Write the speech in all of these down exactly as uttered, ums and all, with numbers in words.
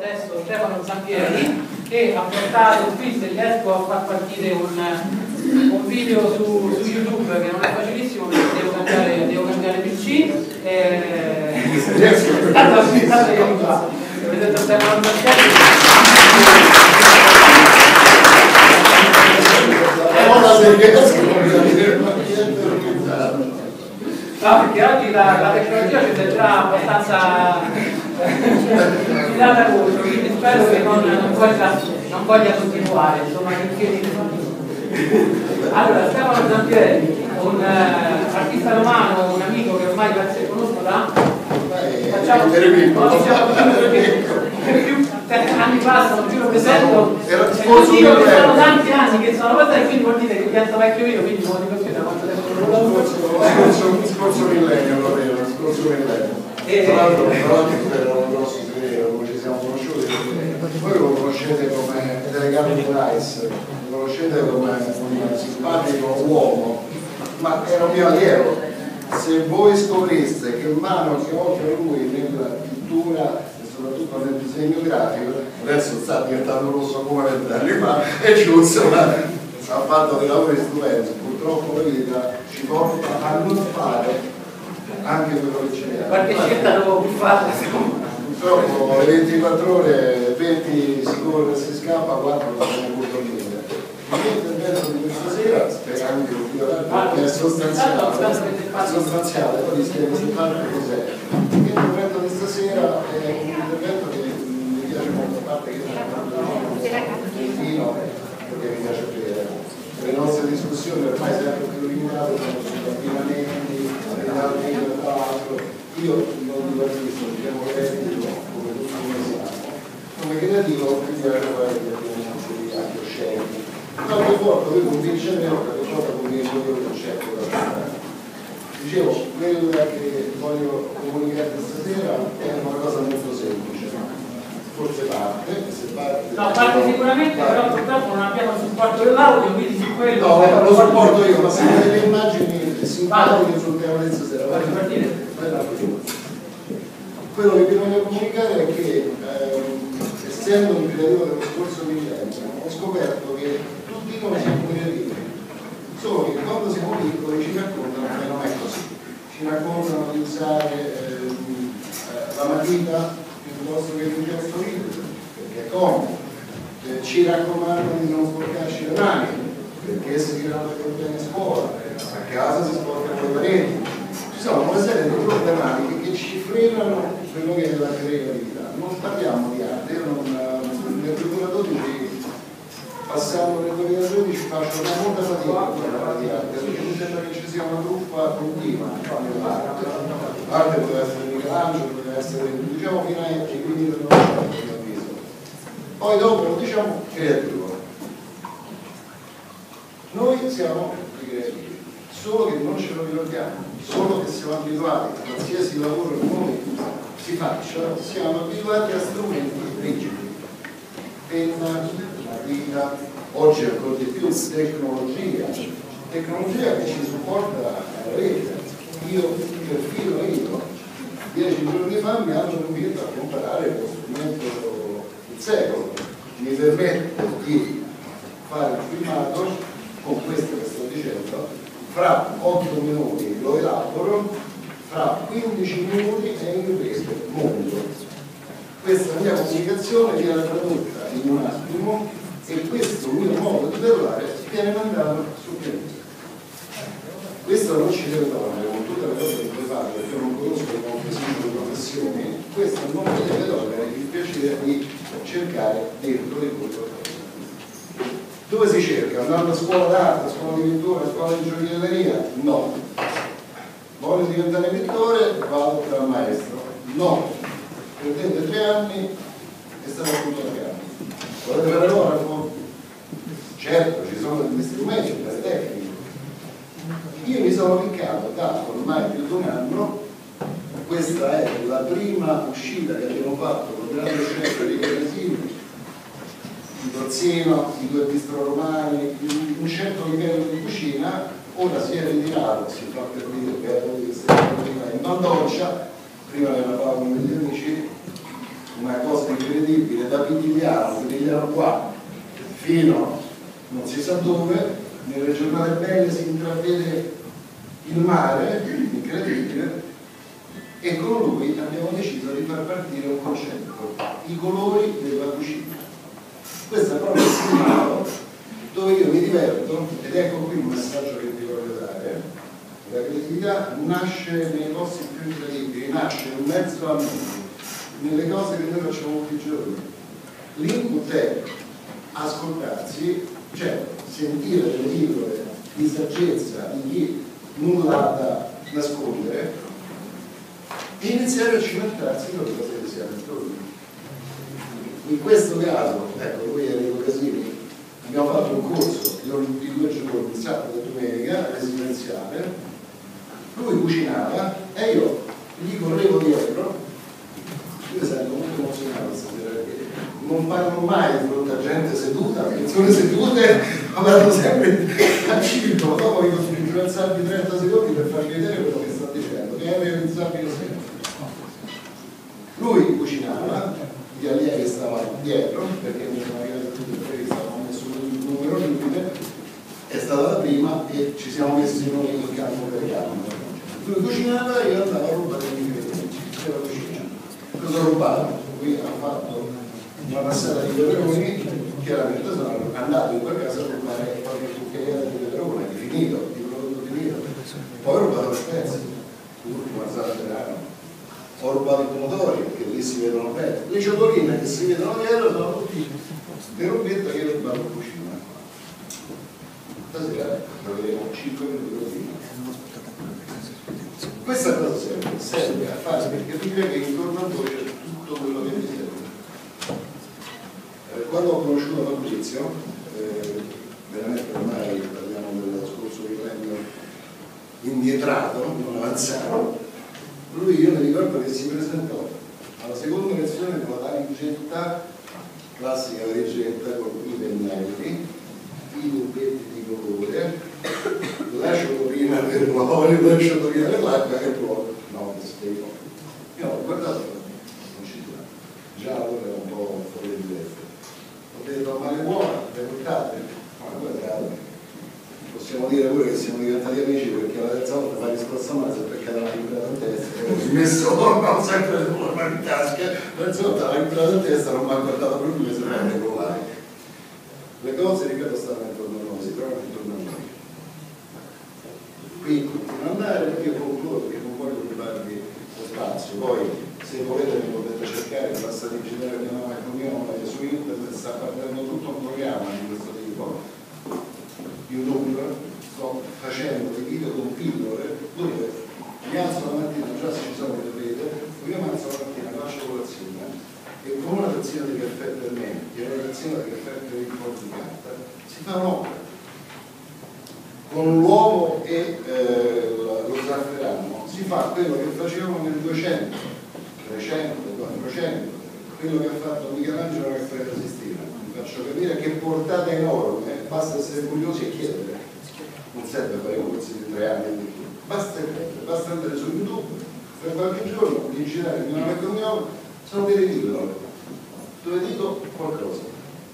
adesso Stefano Zampieri, che ha portato qui, se riesco a far partire un, un video su, su YouTube, che non è facilissimo perché devo cambiare, devo cambiare P C. Eh, tanto sì, tanto io mi fa. Vedete Stefano Zampieri. No, perché oggi la, la tecnologia ci è già abbastanza tirata contro, quindi spero che non, non, voglia, non voglia continuare, insomma, che allora, Stefano Zampieri, un uh, artista romano, un amico che ormai grazie conosco da facciamo più anni passano, più lo presento e così dico che sono tanti anni che sono passati, quindi vuol dire che pianto vecchio io, quindi vuol dire che da quanto tempo non lo lavoro. Scorso millennio lo vedo, scorso millennio. Tra l'altro era un grosso segreto, come ci siamo conosciuti, voi lo conoscete come delegato di Rice, lo conoscete come un simpatico uomo, ma era un mio allievo. Se voi scopriste che mano che oltre a lui nella pittura e soprattutto nel disegno grafico, adesso sta diventando rosso come vent'anni fa, è giusto, ma ha fatto dei lavori stupendi, purtroppo la vita ci porta a non fare anche quello che ci viene. Qualche scelta dopo fare. Purtroppo le ventiquattro ore, venti si corre e si scappa, quattro non sono avuto niente. L'intervento di questa sera, sperando che il è sostanziale, sostanziale, poi vi spiego soltanto cos'è. L'intervento di stasera è un intervento che mi piace molto, a parte che il vino, perché mi piace bere. Le nostre discussioni ormai sempre più limitate sono sugli abbinamenti, l'altro, l'altro. Io non mi capisco, diciamo creativo, come tutti noi siamo. Come creativo mi piace fare gli abbinamenti di anche scelti. Qualche volta lui convince me, qualche volta convince io che cerco da fare. Dicevo, quella che voglio comunicare stasera è una cosa molto semplice, forse parte, se parte... No, parte sicuramente, parte. Però purtroppo non abbiamo il supporto dell'audio, quindi su quello... No, lo supporto io, ma se avete delle immagini simpatiche sul tema di stasera, vai a partire. Quello che bisogna comunicare è che, ehm, essendo un creativo dello scorso millennio, ho scoperto che tutti noi siamo creativi, solo che quando siamo piccoli ci raccontano che non è così, ci raccontano di usare ehm, eh, la matita piuttosto che il gesto libero, perché è comodo, eh, ci raccomandano di non sporcarci le mani, perché se si grava bene a scuola, a casa si sporcano le pareti. Ci sono una serie di problematiche che ci frenano quello che è la creatività. Non parliamo di arte, io non, nel duemiladodici, passando nel duemiladodici, faccio una molta fatica a parlare di arte, perché mi sembra che ci sia una truffa continua nell'arte. L'arte poteva essere Michelangelo, poteva essere, diciamo, fino ai primi del Novecento, a mio avviso. Poi dopo, diciamo, creativo. Noi siamo i creativi. Solo che non ce lo ricordiamo, solo che siamo abituati a qualsiasi lavoro noi si faccia, siamo abituati a strumenti rigidi, penna, matita, oggi ancora di più tecnologia, tecnologia che ci supporta alla rete. Io, perfino io, dieci giorni fa mi hanno convinto a comprare lo strumento del secolo, mi permette di fare il filmato con questo che sto dicendo. Fra otto minuti lo elaboro, fra quindici minuti è in questo mondo. Questa mia comunicazione viene tradotta in un attimo e questo mio modo di parlare viene mandato sul pianeta. Questo non ci deve togliere, con tutte le cose che voi fate, perché io non conosco molte singole professioni, questo non mi deve togliere il piacere di cercare dentro di voi. Dove si cerca? Andando a scuola d'arte, a scuola di pittura, a scuola di gioielleria? No. Voglio diventare pittore? Vado dal maestro? No. Perdete tre anni e state appunto tre anni. Volete fare l'orafo? Certo, ci sono degli strumenti, delle tecniche. Io mi sono piccato da ormai più di un anno, questa è la prima uscita che abbiamo fatto con il grande chef di Casini, il Dozzino, i due bistro romani, un certo livello di cucina. Ora si è ritirato, si fa per dire che era in non doccia, prima era Paolo con gli amici, una cosa incredibile, da Pitigliano, Pitigliano qua, fino non si sa dove, nelle giornate belle si intravede il mare, incredibile, e con lui abbiamo deciso di far partire un concetto, i colori della cucina. Questo è proprio il filmato dove io mi diverto, ed ecco qui il messaggio che vi voglio dare. La creatività nasce nei posti più incredibili, nasce in mezzo a noi, nelle cose che noi facciamo tutti i giorni. L'input è ascoltarsi, cioè sentire delle pillole di saggezza di chi nulla ha da nascondere e iniziare a cimentarsi con le cose che siamo intorno. In questo caso, ecco, lui è Enrico Casini, abbiamo fatto un corso di due giorni, sabato e domenica, residenziale. Lui cucinava e io gli correvo dietro. Io mi sento molto emozionato stasera perché non parlo mai di fronte a gente seduta, persone sedute, ma parlo sempre a circo. Dopo mi costringo a alzarmi trenta secondi per farvi vedere quello che sto dicendo, che è realizzabile sempre. Lui cucinava, gli allievi stavano dietro, perché mi sono arrivati tutti e tre che stavano messi un numero limite, è stata la prima e ci siamo messi noi in campo per campo. Lui cucinava e io andavo a rubare gli ingredienti della cucina. Cosa ho rubato? Qui hanno fatto una passata di peperoni, chiaramente sono andato in quella casa a rubare qualche cucchiaia di peperone, di finito, di prodotto finito. Poi ho rubato le spezie, curcuma, zafferano. Ho rubato i pomodori, perché lì si vedono bene. Le ciotoline che si vedono dietro sono tutti le robette che io ho rubato in cucina. Stasera troveremo cinque minuti così. Questa cosa serve, serve a fare per capire che intorno a voi c'è tutto quello che vi serve. Eh, quando ho conosciuto Fabrizio, eh, veramente ormai parliamo dello scorso millennio indietrato, non avanzato, lui io mi ricordo che si presentò alla seconda lezione con la valigetta, classica valigetta con i pennelli, i tubetti di colore, la ciotolina per l'olio, la ciotolina per l'acqua e poi no, che schifo. Io ho guardato, non ci sta, già allora era un po' fuori di testa. Ho detto, ma le uova, le portate? Ma guardate, possiamo dire pure che siamo diventati amici perché la terza volta fa risposta male sempre perché l'ha imbrata in testa e ho smesso, no, sempre le uova in tasca, la terza volta l'ha imbrata in testa, non mi ha guardato per un mese per regolare. Le cose, ripeto, stanno intorno a noi, si trovano intorno a noi. Qui continuo ad andare perché io concludo perché non voglio rubarvi lo spazio. Poi se volete mi potete cercare, basta digitare il mio nome e cognome su internet, sta partendo tutto un programma di questo tipo. YouTube, sto facendo dei video con pillole dove mi alzo la mattina, già se ci sono le vedete, io mi alzo la mattina, faccio colazione e con una tazzina di caffè per me e una tazzina di caffè per il po' di carta si fa un'opera. Con l'uovo e eh, lo zafferano si fa quello che facevano nel duecento, trecento, quattrocento, quello che ha fatto Michelangelo e Raffaele Sistina. Vi faccio capire che portata enorme, basta essere curiosi e chiedere, non serve fare corsi di tre anni di più, basta, basta andare su YouTube per qualche giorno, digitare il mio nome e cognome, sono delle pillole dove dico qualcosa.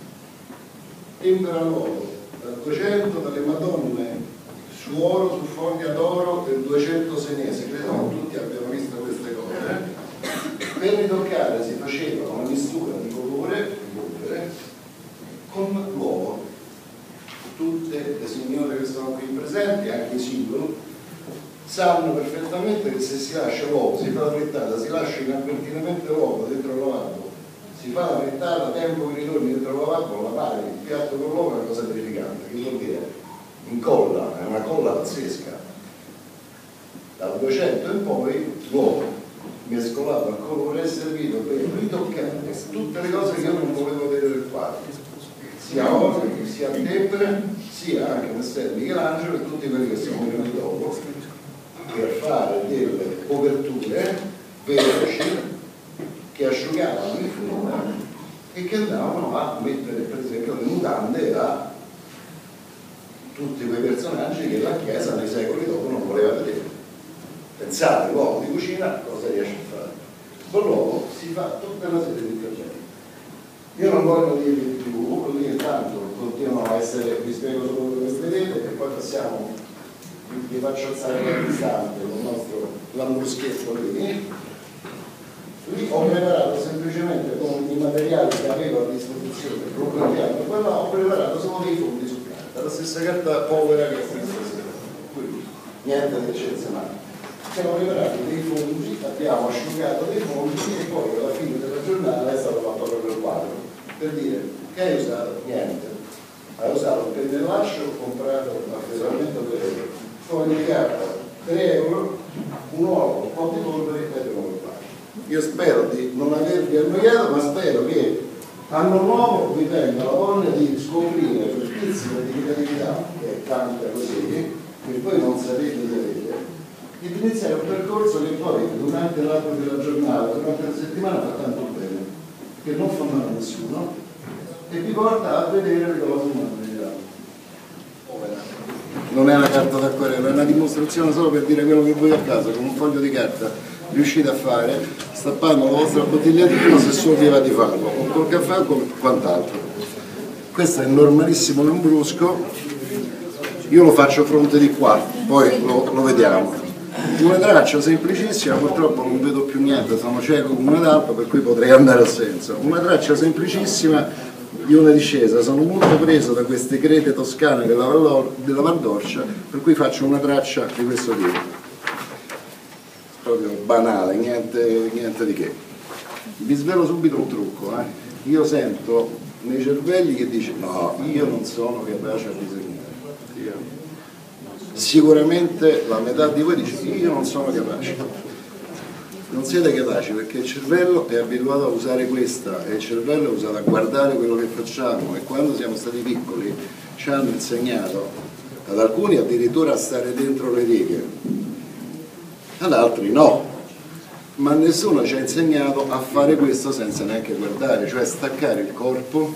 Tempera l'uovo dal duecento, dalle Madonne su oro, su foglia d'oro del duecento senese, credo che tutti abbiano visto queste cose. Per ritoccare si faceva una mistura di colore, di polvere, con l'uovo. Tutte le signore che sono qui presenti, anche i singoli, sanno perfettamente che se si lascia l'uovo, si fa la frittata, si lascia inavvertitamente l'uovo dentro il lavabo, si fa la frittata, tempo che ritorni dentro il lavabo, la pari, il piatto con l'uovo è una cosa terrificante. Che vuol dire? Incolla, è una colla pazzesca. Dal duecento in poi l'uovo mescolato al colore è servito per ritoccare tutte le cose che io non volevo vedere del quadro, sia olio, sia tempere, sia anche Messer Michelangelo e tutti quelli che sono venuti dopo per fare delle coperture veloci che asciugavano il fumo e che andavano a mettere per esempio le mutande a tutti quei personaggi che la Chiesa nei secoli dopo non voleva vedere. Pensate, l'uovo di cucina cosa riesce a fare? Con l'uovo si fa tutta una serie di interventi. Io non voglio dirvi di più, così intanto continuano a essere, vi spiego solo quello che vedete e poi passiamo, vi faccio alzare l'istante con il nostro lambruschietto lì. Lì ho preparato semplicemente con i materiali che avevo a disposizione, programmiamo, poi ho preparato solo dei fondi su carta, la stessa carta povera che è questa sera, quindi niente di eccezionale. Siamo preparati dei fondi, abbiamo asciugato dei fondi e poi alla fine della giornata è stato fatto proprio il quadro, per dire che hai usato? Niente. Hai usato un pennellascio comprato a regolamento due euro, fogli di carta tre euro, un uovo, un po' di polvere e due uovo. Io spero di non avervi annoiato, ma spero che anno nuovo vi venga la voglia di scoprire quel pizzico di creatività che è tanta così, che poi non sapete di avere, e di iniziare un percorso che poi durante l'arco della giornata, durante la settimana fa tanto bene, che non fa male a nessuno e vi porta a vedere le cose in maniera. Non è una carta d'acquarello, è una dimostrazione solo per dire quello che voi a casa con un foglio di carta riuscite a fare, stappando la vostra bottiglia di vino se so vi va di farlo, o col caffè o con quant'altro. Questo è il normalissimo lambrusco, io lo faccio fronte di qua, poi lo, lo vediamo. Una traccia semplicissima, purtroppo non vedo più niente, sono cieco come una talpa, per cui potrei andare a senso. Una traccia semplicissima di una discesa, sono molto preso da queste crete toscane della, Val della Val d'Orcia, per cui faccio una traccia di questo tipo. Proprio banale, niente, niente di che. Vi svelo subito un trucco, eh. Io sento nei cervelli che dice no, io non sono capace a disegnare. Io. Sicuramente la metà di voi dice io non sono capace. Non siete capaci perché il cervello è abituato a usare questa e il cervello è usato a guardare quello che facciamo e quando siamo stati piccoli ci hanno insegnato, ad alcuni addirittura a stare dentro le righe, ad altri no, ma nessuno ci ha insegnato a fare questo senza neanche guardare, cioè staccare il corpo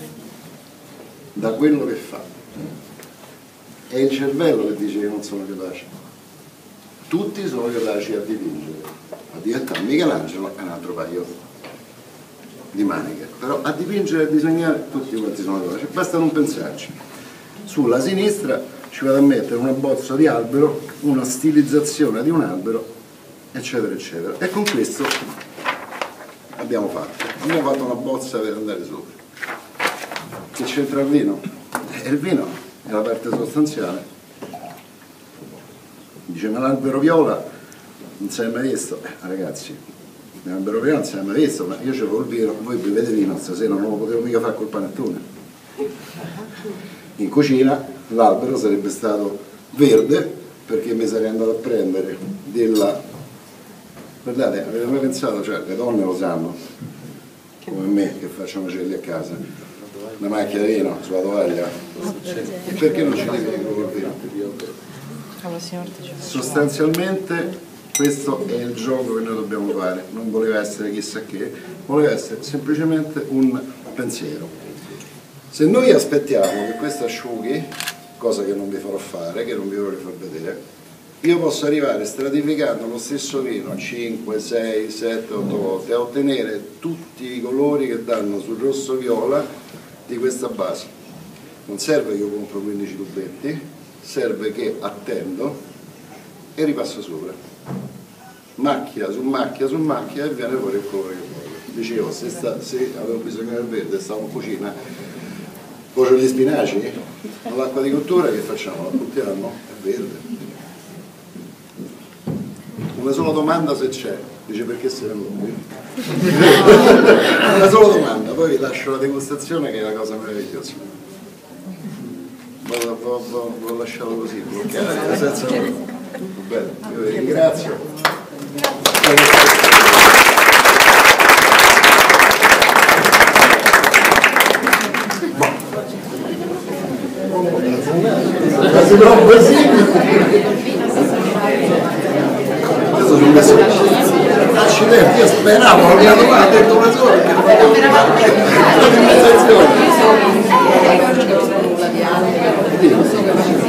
da quello che fa. È il cervello che dice che non sono capace. Tutti sono capaci a dipingere, a diventare Michelangelo è un altro paio di maniche, però a dipingere e a disegnare tutti quanti sono capaci, basta non pensarci. Sulla sinistra ci vado a mettere una bozza di albero, una stilizzazione di un albero, eccetera eccetera, e con questo abbiamo fatto abbiamo fatto una bozza per andare sopra. Che c'entra il vino? E il vino è la parte sostanziale. Dice ma l'albero viola non si è mai visto, eh, ragazzi, l'albero viola non si è mai visto, ma io c'avevo il vino, voi bevete vino stasera, non lo potevo mica fare col panettone. In cucina l'albero sarebbe stato verde perché mi sarei andato a prendere della. Guardate, avete mai pensato, cioè le donne lo sanno, come me che faccio macelli a casa, una macchia di vino sulla tovaglia, e perché non ci devi con il vino? Sostanzialmente questo è il gioco che noi dobbiamo fare, non voleva essere chissà che, voleva essere semplicemente un pensiero. Se noi aspettiamo che questo asciughi, cosa che non vi farò fare, che non vi vorrei far vedere, io posso arrivare stratificando lo stesso vino cinque, sei, sette, otto volte a ottenere tutti i colori che danno sul rosso viola di questa base. Non serve che io compro quindici tubetti, serve che attendo e ripasso sopra. Macchia su macchia su macchia e viene fuori il colore che voglio. Dicevo, se, sta, se avevo bisogno del verde, stavo in cucina, cuocio gli spinaci, all'acqua di cottura che facciamo? La buttiamo? È verde. Una sola domanda se c'è, dice perché sei venuto qui? Una sola domanda, poi vi lascio la degustazione che è una cosa meravigliosa. L'ho lasciato così, bloccato, senza. Bene, io vi ringrazio. Quasi no, così. Sono messo accidenti, io speravo, non mi hanno mai detto una sola perché non avevo la dimostrazione.